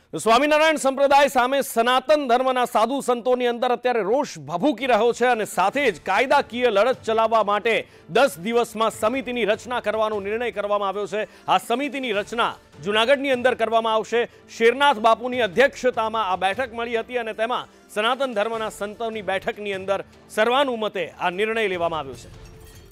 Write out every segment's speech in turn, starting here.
સ્વામિનારાયણ સંપ્રદાય સામે સનાતન ધર્મના સાધુ સંતોની અંદર અત્યારે રોષ ભભૂકી રહ્યો છે અને સાથે જ કાયદાકીય લડત ચલાવવા માટે 10 દિવસમાં સમિતિની રચના કરવાનો નિર્ણય કરવામાં આવ્યો છે। આ સમિતિની રચના જૂનાગઢની અંદર કરવામાં આવશે। શેરનાથ બાપુની અધ્યક્ષતામાં આ બેઠક મળી હતી અને તેમાં સનાતન ધર્મના સંતોની બેઠકની અંદર સર્વાનુમતે આ નિર્ણય લેવામાં આવ્યો છે।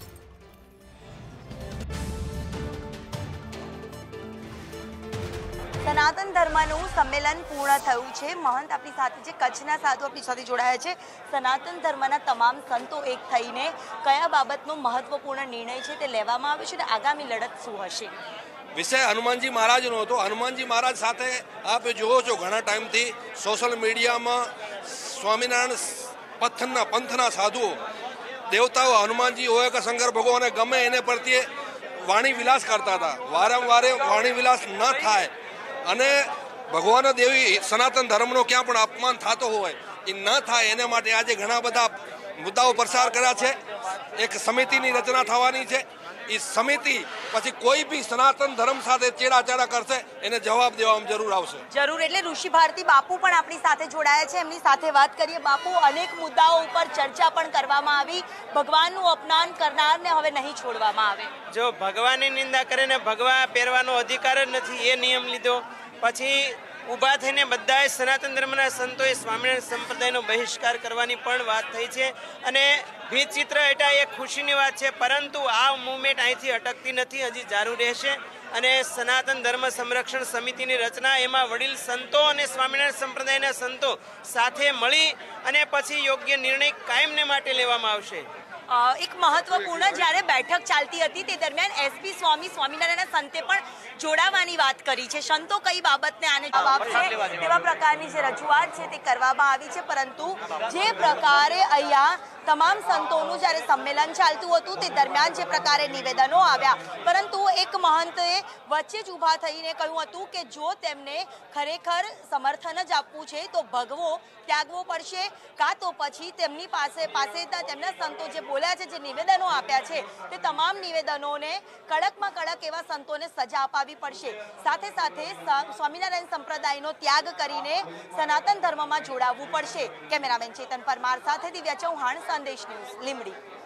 सनातन धर्मનું सम्मेलन पूर्ण થયું છે। महंत अपनी साथ कच्छना साधु अपनी साथ जोड़ाया है। सनातन धर्मना तमाम संतो एक थईने कया बाबतनो महत्वपूर्ण निर्णय है ते लेवामां आव्यो छे। आगामी लड़त शुं हशे विषय हनुमानजी महाराज नो तो हनुमानजी महाराज साथे आप जो घना टाइम थी सोशल मीडिया में स्वामीनारायण पंथना साधुओ देवताओ हनुमानजी होए कि शंकर भगवान गमे एने प्रत्ये वाणी विलास करता था। वारंवार वाणी विलास न थाय अने भगवान देवी सनातन धर्मनो क्या पण अपमान थतो होय ए न थाय एने माटे आज घना बधा मुद्दाओ प्रसार कर्या छे। एक समितिनी रचना थवानी छे। इस समिति पछी कोई भी सनातन धर्म साथे चेड़ाचाड़ा करशे एने जवाब देवामां जरूर आवशे। जरूर एटले ऋषि भारती बापू पण आपणी साथे जोड़ाया छे। एमनी साथे वात करीए। बापू अनेक मुद्दाओ पर चर्चा पण करवामां आवी। भगवाननुं अपमान करनारने हवे नहीं छोड़वामां आवे। जो भगवाननी निंदा करे ने भगवा પહેરવાનો અધિકાર જ નથી એ નિયમ લીધો પછી ઊભા થઈને બધાએ સનાતન ધર્મના સંતોએ સ્વામિનારાયણ સંપ્રદાયનો બહિષ્કાર કરવાની પણ વાત થઈ છે અને ભીત ચિત્ર એટા એક ખુશીની વાત છે। પરંતુ આ મૂવમેન્ટ અહીંથી અટકતી નથી, હજી જારી રહેશે અને સનાતન ધર્મ સંરક્ષણ સમિતિની રચના એમાં વડીલ સંતો અને સ્વામિનારાયણ સંપ્રદાયના સંતો સાથે મળી અને પછી યોગ્ય નિર્ણય કાયમને માટે લેવામાં આવશે। एक महत्वपूर्ण જ્યારે બેઠક ચાલતી હતી તે દરમિયાન એસપી સ્વામિનારાયણના સંતે પણ જોડાવાની વાત કરી છે। સંતો કઈ બાબતને આને જવાબ આપશે તેવા પ્રકારની જે રજૂઆત છે તે કરવામાં આવી છે। પરંતુ જે પ્રકારે અહીંયા તમામ સંતોનું જ્યારે સંમેલન ચાલતું હતું તે દરમિયાન જે પ્રકારે નિવેદનો આવ્યા, પરંતુ એક મહંતે વચ્ચે જ ઊભા થઈને કહ્યું હતું કે જો તેમને ખરેખર સમર્થન જ આપવું છે તો ભગવો ત્યાગવો પડશે, કાં તો પછી તેમની પાસેના તેમના સંતો જે બોલ્યા છે, જે નિવેદનો આપ્યા છે તે તમામ નિવેદનોને કડકમાં કડક એવા સંતોને સજા અપાવવી પડશે। સાથે સાથે સ્વામિનારાયણ સંપ્રદાયનો ત્યાગ કરીને સનાતન ધર્મમાં જોડાવવું પડશે। કેમેરામેન ચેતન પરમાર સાથે દિવ્યા ચૌહાણ, સંદેશ ન્યૂઝ, લીંબડી।